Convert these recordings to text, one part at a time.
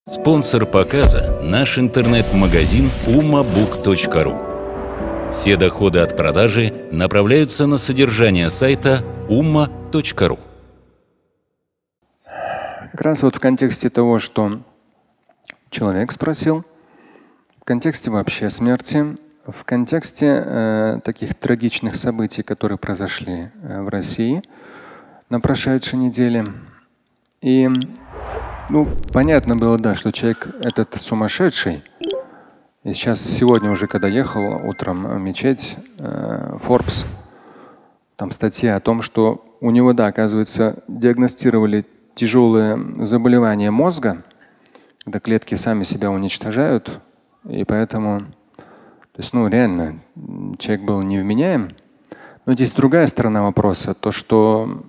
Спонсор показа – наш интернет-магазин ummabook.ru. Все доходы от продажи направляются на содержание сайта umma.ru. Как раз вот в контексте того, что человек спросил, в контексте вообще смерти, в контексте таких трагичных событий, которые произошли в России на прошедшей неделе. И понятно было, да, что человек этот сумасшедший. И сегодня уже, когда ехал утром в мечеть, Forbes, там статья о том, что у него, да, оказывается, диагностировали тяжелое заболевание мозга, когда клетки сами себя уничтожают. И поэтому, реально, человек был невменяем. Но здесь другая сторона вопроса, то, что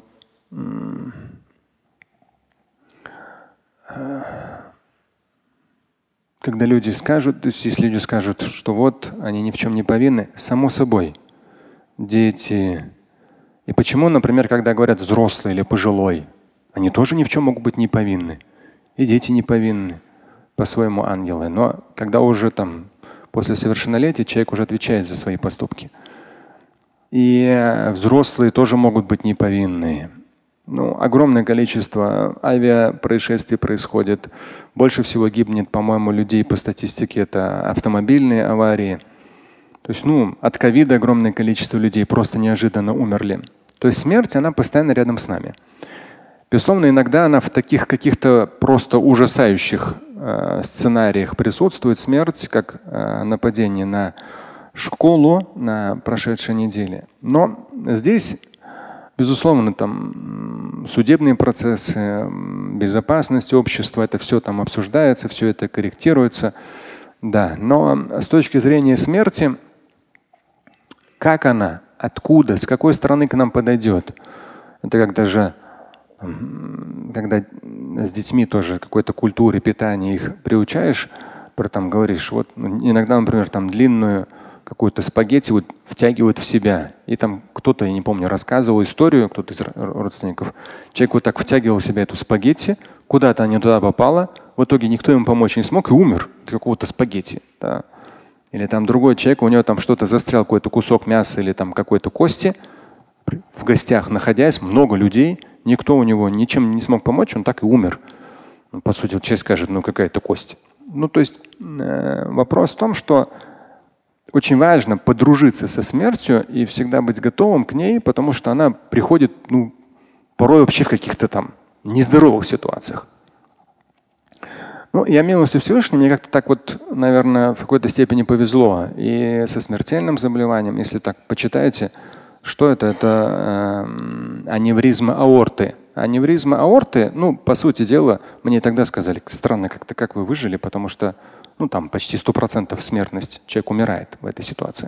когда люди скажут, то есть если люди скажут, что вот они ни в чем не повинны, само собой, дети. И почему, например, когда говорят взрослый или пожилой, они тоже ни в чем могут быть не повинны. И дети не повинны, по-своему ангелы. Но когда уже там после совершеннолетия человек уже отвечает за свои поступки. И взрослые тоже могут быть не повинны. Огромное количество авиапроисшествий происходит. Больше всего гибнет, по-моему, людей по статистике это автомобильные аварии. То есть, от ковида огромное количество людей просто неожиданно умерли. То есть смерть, она постоянно рядом с нами. Безусловно, иногда она в таких каких-то просто ужасающих сценариях присутствует. Смерть, как нападение на школу на прошедшей неделе. Но здесь, безусловно, там судебные процессы, безопасность общества, это все там обсуждается, все это корректируется. Да, но с точки зрения смерти, как она, откуда, с какой стороны к нам подойдет? Это как даже, когда с детьми тоже какой-то культуре питания их приучаешь, там говоришь, иногда, например, там длинную какую-то спагетти втягивают в себя. И там кто-то, я не помню, рассказывал историю, кто-то из родственников. Человек так втягивал в себя эту спагетти, куда-то она туда попала, в итоге никто ему помочь не смог и умер от какого-то спагетти. Да. Или там другой человек, у него там что-то застрял, какой-то кусок мяса или там какой-то кости. В гостях находясь, много людей, никто у него ничем не смог помочь, он так и умер. По сути, человек скажет, какая-то кость. То есть вопрос в том, что очень важно подружиться со смертью и всегда быть готовым к ней, потому что она приходит, порой вообще в каких-то там нездоровых ситуациях. Я милостью Всевышнего, мне как-то так наверное, в какой-то степени повезло. И со смертельным заболеванием, если так почитаете, что это? Это аневризма аорты. Аневризма аорты, по сути дела, мне тогда сказали, странно как-то, как вы выжили, потому что там почти 100% смертность. Человек умирает в этой ситуации.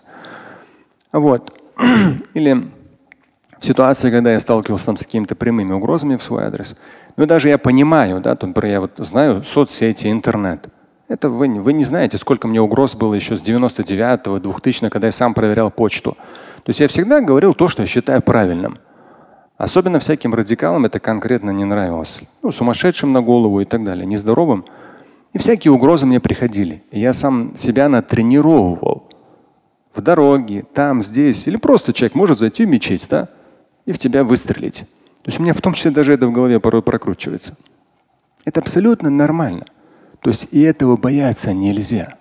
Или в ситуации, когда я сталкивался с какими-то прямыми угрозами в свой адрес. Даже я понимаю, да, я знаю соцсети, интернет. Это вы не знаете, сколько мне угроз было еще с 99-го, 2000-го, когда я сам проверял почту. То есть я всегда говорил то, что я считаю правильным. Особенно всяким радикалам это конкретно не нравилось. Сумасшедшим на голову и так далее, нездоровым. И всякие угрозы мне приходили. И я сам себя натренировывал. В дороге, там, здесь. Или просто человек может зайти в мечеть, да, и в тебя выстрелить. То есть у меня в том числе даже это в голове порой прокручивается. Это абсолютно нормально. То есть и этого бояться нельзя.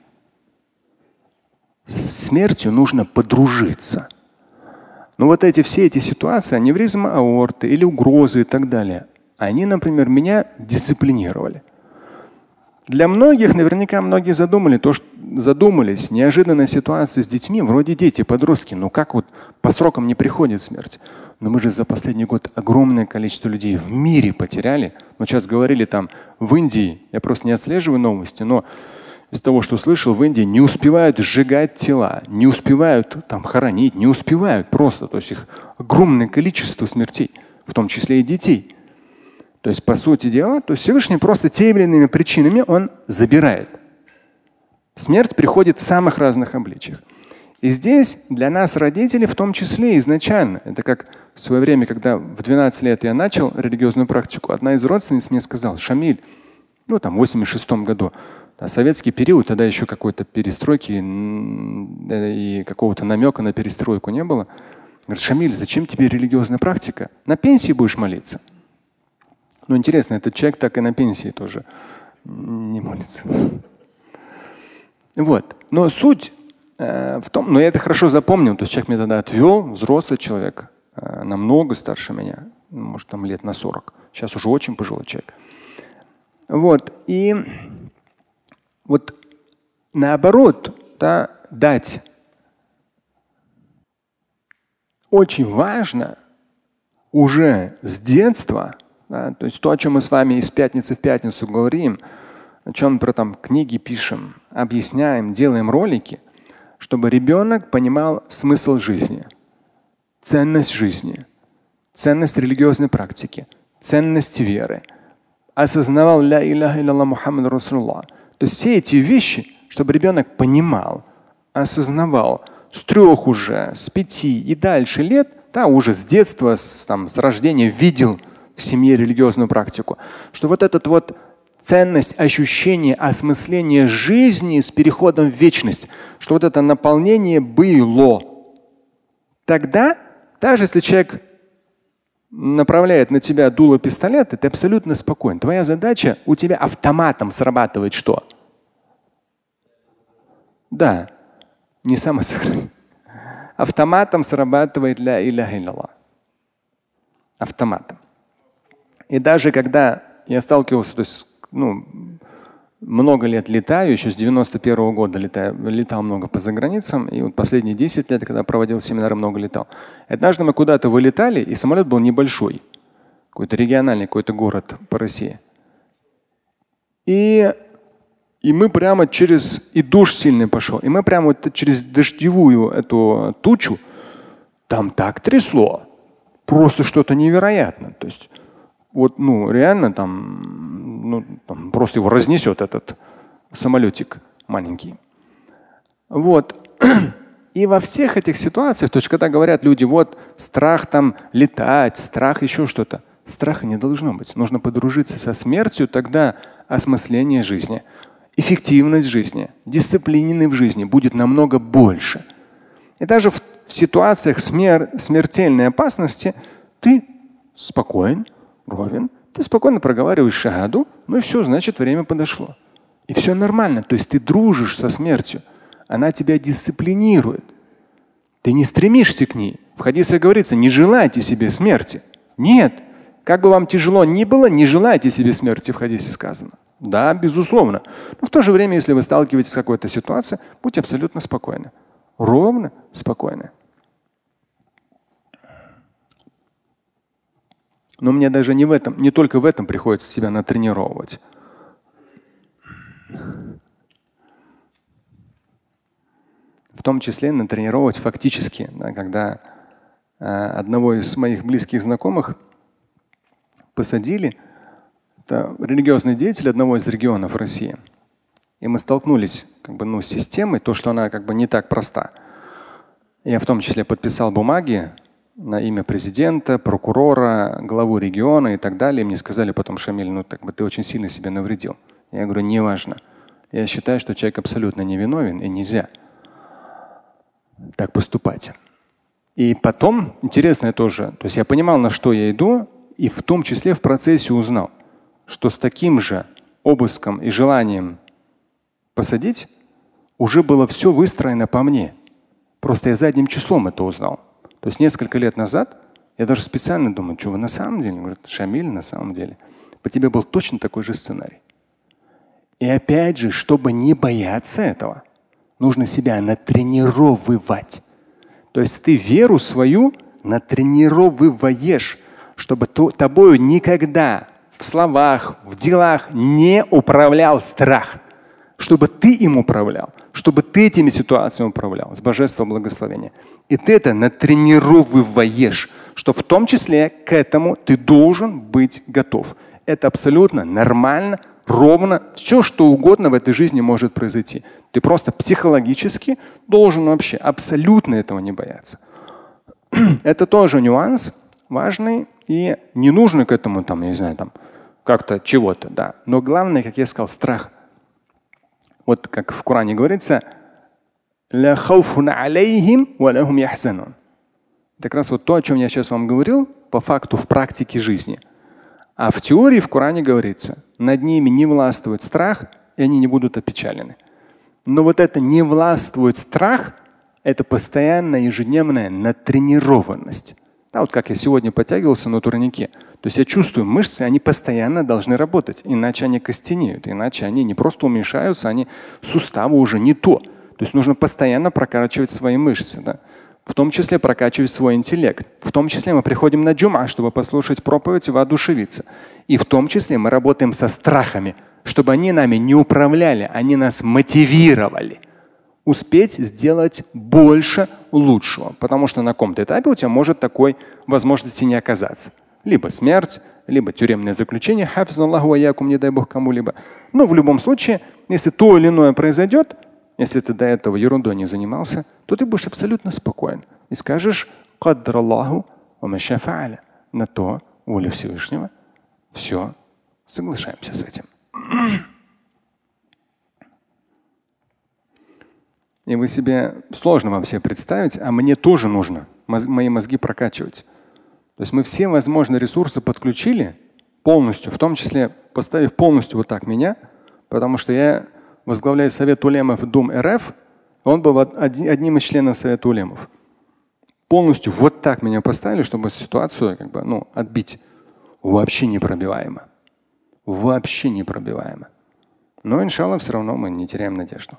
С смертью нужно подружиться. Но все эти ситуации, аневризма аорты или угрозы и так далее, они, например, меня дисциплинировали. Для многих, наверняка многие задумались, неожиданная ситуация с детьми, вроде дети, подростки, как по срокам не приходит смерть. Но мы же за последний год огромное количество людей в мире потеряли. Сейчас говорили там в Индии, я просто не отслеживаю новости, но из того, что слышал, в Индии не успевают сжигать тела, не успевают там хоронить, не успевают просто. То есть их огромное количество смертей, в том числе и детей. То есть, по сути дела, Всевышний просто теми или иными причинами он забирает. Смерть приходит в самых разных обличиях. И здесь для нас, родителей, в том числе изначально, это как в свое время, когда в 12 лет я начал религиозную практику, одна из родственниц мне сказала: Шамиль, ну там в 86 году, да, советский период, тогда еще какой-то перестройки и какого-то намека на перестройку не было. Говорит: Шамиль, зачем тебе религиозная практика? На пенсии будешь молиться. Ну интересно, этот человек так и на пенсии тоже не молится. Вот. Но суть в том, но я это хорошо запомнил, то есть человек меня тогда отвел, взрослый человек, намного старше меня, может там лет на 40. Сейчас уже очень пожилой человек. Вот. И вот наоборот, да, дать. Очень важно уже с детства, да, то есть то, о чем мы с вами из пятницы в пятницу говорим, о чем про там книги пишем, объясняем, делаем ролики, чтобы ребенок понимал смысл жизни, ценность жизни, ценность религиозной практики, ценность веры, осознавал ля иляха илlallah Мухаммад Расулуллах. То есть все эти вещи, чтобы ребенок понимал, осознавал с 3 уже, с 5 и дальше лет, да, уже с детства, с рождения видел в семье религиозную практику, что вот этот вот ценность, ощущение, осмысление жизни с переходом в вечность, что вот это наполнение было. Тогда, даже если человек направляет на тебя дуло пистолета, ты абсолютно спокоен. Твоя задача, у тебя автоматом срабатывает что? Да, не самосохранение. Автоматом срабатывает ля иляха илlallah. Автоматом. И даже когда я сталкивался, то есть, много лет летаю, еще с 91 года летал много по заграницам, и вот последние 10 лет, когда проводил семинары, много летал. Однажды мы куда-то вылетали, и самолет был небольшой, какой-то региональный, какой-то город по России. И мы прямо и дождь сильный пошел, и мы прямо вот через дождевую эту тучу, там так трясло, просто что-то невероятное. То есть вот, реально там просто его разнесет этот самолетик маленький. Вот. И во всех этих ситуациях, то есть когда говорят люди, вот страх там летать, страх еще что-то, страха не должно быть. Нужно подружиться со смертью, тогда осмысление жизни, эффективность жизни, дисциплины в жизни будет намного больше. И даже в ситуациях смертельной опасности ты спокоен, ровен, ты спокойно проговариваешь шахаду, ну и все, значит, время подошло. И все нормально. То есть ты дружишь со смертью. Она тебя дисциплинирует. Ты не стремишься к ней. В хадисе говорится: не желайте себе смерти. Нет. Как бы вам тяжело ни было, не желайте себе смерти, в хадисе сказано. Да, безусловно. Но в то же время, если вы сталкиваетесь с какой-то ситуацией, будьте абсолютно спокойны. Ровно спокойны. Но мне даже не только в этом приходится себя натренировать. В том числе натренировать фактически, да, когда одного из моих близких знакомых посадили, это религиозный деятель одного из регионов России. И мы столкнулись с системой, то, что она не так проста. Я в том числе подписал бумаги на имя президента, прокурора, главу региона и так далее. Мне сказали потом: Шамиль, ты очень сильно себе навредил. Я говорю: неважно. Я считаю, что человек абсолютно невиновен и нельзя так поступать. И потом, интересное тоже, то есть я понимал, на что я иду, и в том числе в процессе узнал, что с таким же обыском и желанием посадить уже было все выстроено по мне. Просто я задним числом это узнал. То есть несколько лет назад я даже специально думаю: что вы на самом деле? Говорят: Шамиль, на самом деле по тебе был точно такой же сценарий. И опять же, чтобы не бояться этого, нужно себя натренировывать. То есть ты веру свою натренировываешь, чтобы тобою никогда в словах, в делах не управлял страх. Чтобы ты им управлял, чтобы ты этими ситуациями управлял с божественного благословения. И ты это натренировываешь, что в том числе к этому ты должен быть готов. Это абсолютно нормально, ровно, все, что угодно в этой жизни может произойти. Ты просто психологически должен вообще абсолютно этого не бояться. Это тоже нюанс важный, и не нужно к этому как-то чего-то, да. Но главное, как я сказал, страх. Вот как в Коране говорится, ля хауфун алейхим ва ля хум яхзанун. Как раз вот то, о чем я сейчас вам говорил, по факту в практике жизни. А в теории в Коране говорится, над ними не властвует страх, и они не будут опечалены. Но вот это не властвует страх, это постоянная ежедневная натренированность. Да, вот как я сегодня подтягивался на турнике. То есть я чувствую, мышцы, они постоянно должны работать, иначе они костенеют, иначе они не просто уменьшаются, они суставы уже не то. То есть нужно постоянно прокачивать свои мышцы. Да? В том числе прокачивать свой интеллект. В том числе мы приходим на джума, чтобы послушать проповедь и воодушевиться. И в том числе мы работаем со страхами, чтобы они нами не управляли, они нас мотивировали. Успеть сделать больше лучшего. Потому что на каком-то этапе у тебя может такой возможности не оказаться. Либо смерть, либо тюремное заключение, хафизаллаху ва якум, не дай бог кому-либо. Но в любом случае, если то или иное произойдет, если ты до этого ерундой не занимался, то ты будешь абсолютно спокоен. И скажешь «Каддраллаху ва ма ша фааля». На то воля Всевышнего. Все, соглашаемся с этим. И вы себе, сложно вам себе представить, а мне тоже нужно мои мозги прокачивать. То есть мы все возможные ресурсы подключили полностью, в том числе поставив полностью вот так меня, потому что я возглавляю Совет улемов Дум РФ, он был одним из членов Совета улемов. Полностью вот так меня поставили, чтобы ситуацию отбить. Вообще непробиваемо. Вообще непробиваемо. Но, иншаллах, все равно мы не теряем надежду.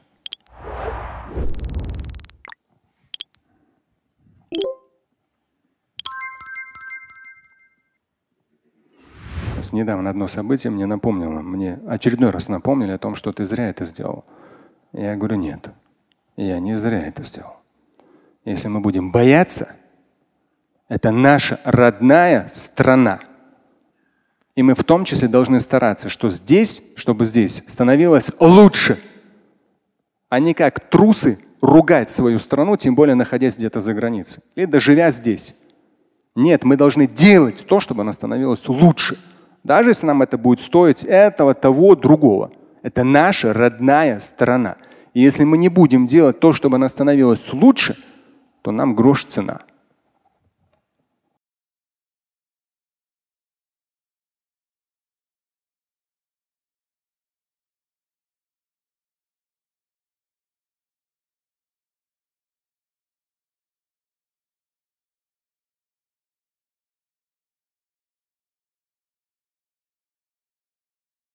Недавно одно событие мне напомнило, мне очередной раз напомнили о том, что ты зря это сделал. Я говорю, нет, я не зря это сделал. Если мы будем бояться, это наша родная страна. И мы в том числе должны стараться, чтобы здесь становилось лучше, а не как трусы ругать свою страну, тем более находясь где-то за границей, или живя здесь. Нет, мы должны делать то, чтобы она становилась лучше. Даже если нам это будет стоить этого, того, другого. Это наша родная страна. И если мы не будем делать то, чтобы она становилась лучше, то нам грош цена.